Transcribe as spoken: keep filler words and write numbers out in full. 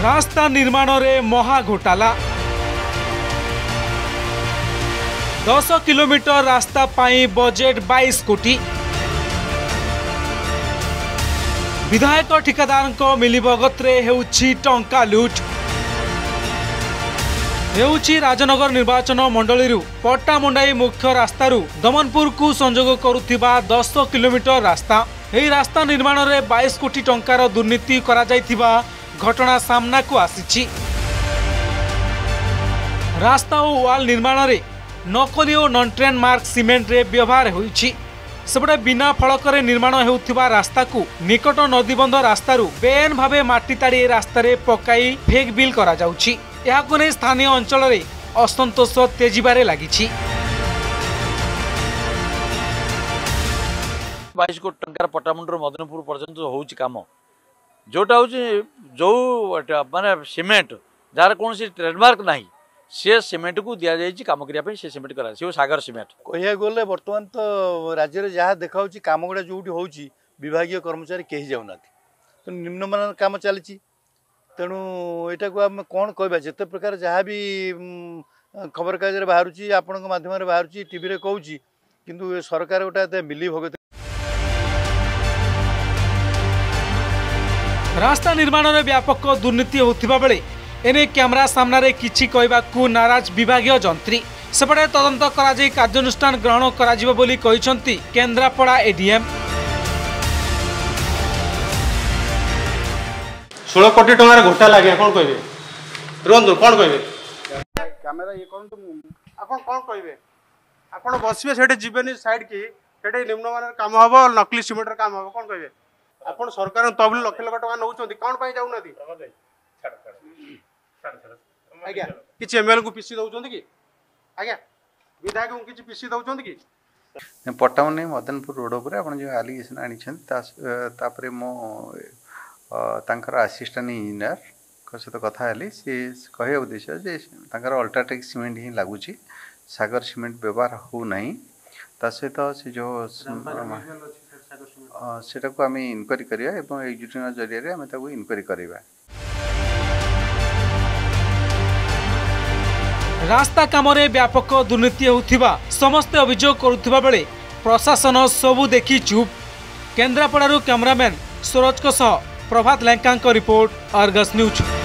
रास्ता निर्माण रे महा घोटाला। दस किलोमीटर रास्ता पाई बजेट बाईस कोटी। विधायक ठिकादार को मिलीभगत रे हेउछि टंका लुट। हेउछि राजनगर निर्वाचन मंडली पट्टामुंडाई मुख्य रास्तारू दमनपुर को संजोग करुथिबा दस किलोमीटर रास्ता। एही रास्ता निर्माण रे बाईस कोटी टंकार दुर्नीति करा जायथिबा घटना सामना को आसीछि। रास्ता और वाल निर्माण रे नकली और नन ट्रेन मार्क सीमेंट रे व्यवहार होईछि। सेपटे बिना फलक निर्माण हेउथिबा रास्ता को निकट नदीबंध रास्तारू बेन भावे माटी ताड़ी रास्ता रे पकाई फेक बिल करा जाउछि। एहाको नै स्थानीय अंचल रे असंतोष तेजिबारे लागिछि। बाईस कोटी टंकार पट्टामुंडर मदनपुर पर्यंत होउछि काम जोटा होउछि जो माने सीमेंट जार कौन ट्रेडमार्क नाही से सीमेंट को दिया जाइए काम करने से सीमेंट करा से सागर सीमेंट कह गले बर्तमान तो राज्य में जहाँ देखा कम गुड़ा जो होची विभाग कर्मचारी कहीं जाऊना तो निम्नमान काम चली तेणु यहाँ को आम कौन कह जिते प्रकार जहाँ भी खबर कागज बाहर आपण मध्यम बाहर टीवी कहूँ किंतु सरकार गोटे मिली भगत। रास्ता निर्माण में व्यापक दुर्नीति होथिबा बेले एने कैमरा सामने किछि कहबाकू नाराज विभागीय जंत्री। सेपटे तदंत करा जाय कार्यानुष्ठान ग्रहण करा जिवो बोली कहिसंती केन्द्रापड़ा एडीएम। सोलह कोटी टंकार घोटाला आज्ञा कोन कहबे रुहंतु कोन कहबे कैमरा ये कोन आपण कोन कहबे आपण बसिबे सेठे जीवेनी साइड की सेठे निम्नमान काम हबो नकली सीमेंटर काम हबो कोन कहबे आपण सरकार तबली लक्ष लक्ष टका नउचंती कोन पई जाउनाती आज्ञा किछि एमएल को पीसी दउचंती कि आज्ञा विधायक को किछि पीसी दउचंती कि पट्टामुंडाई मदनपुर रोड पर आपण जो एलिगेशन आनी तापरे मो तांकर असिस्टेंट इंजीनियर को सहित कथा हेली सी कहे उद्देश्य जे तांकर अल्ट्राटेक सीमेंट ही लगुच सागर सीमेंट व्यवहार हो नहीं ता सहित से जो सेटा को आम इनक्वारी करिया एवं एग्जीक्यूटिव जरिया आम ताको इनक्वारी करिबा। रास्ता कामरे व्यापक दुर्नीति होथिबा समस्त अभियोग करुथिबा बेले प्रशासन सबु देखि चुप। केन्द्रापड़ारू कैमरामैन सूरज को सह Prabhat Lanka report, Argus news.